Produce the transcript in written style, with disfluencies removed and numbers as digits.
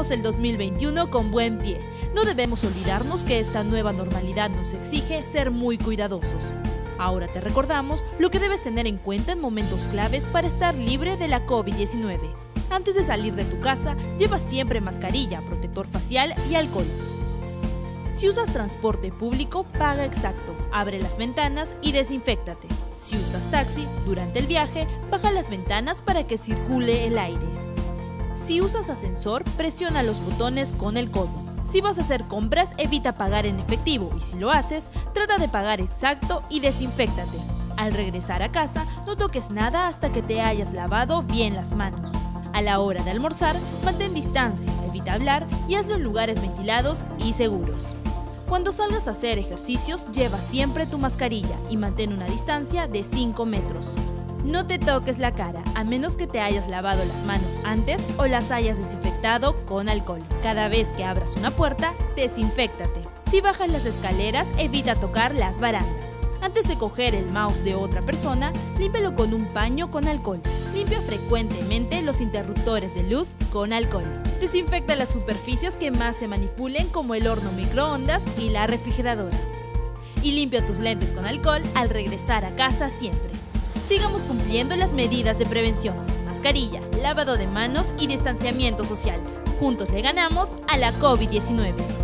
Empecemos el 2021 con buen pie. No debemos olvidarnos que esta nueva normalidad nos exige ser muy cuidadosos. Ahora te recordamos lo que debes tener en cuenta en momentos claves para estar libre de la COVID-19. Antes de salir de tu casa, lleva siempre mascarilla, protector facial y alcohol. Si usas transporte público, paga exacto, abre las ventanas y desinféctate. Si usas taxi, durante el viaje, baja las ventanas para que circule el aire. Si usas ascensor, presiona los botones con el codo. Si vas a hacer compras, evita pagar en efectivo y si lo haces, trata de pagar exacto y desinféctate. Al regresar a casa, no toques nada hasta que te hayas lavado bien las manos. A la hora de almorzar, mantén distancia, evita hablar y hazlo en lugares ventilados y seguros. Cuando salgas a hacer ejercicios, lleva siempre tu mascarilla y mantén una distancia de 5 metros. No te toques la cara, a menos que te hayas lavado las manos antes o las hayas desinfectado con alcohol. Cada vez que abras una puerta, desinféctate. Si bajas las escaleras, evita tocar las barandas. Antes de coger el mouse de otra persona, límpialo con un paño con alcohol. Limpia frecuentemente los interruptores de luz con alcohol. Desinfecta las superficies que más se manipulen como el horno microondas y la refrigeradora. Y limpia tus lentes con alcohol al regresar a casa siempre. Sigamos cumpliendo las medidas de prevención, mascarilla, lavado de manos y distanciamiento social. Juntos le ganamos a la COVID-19.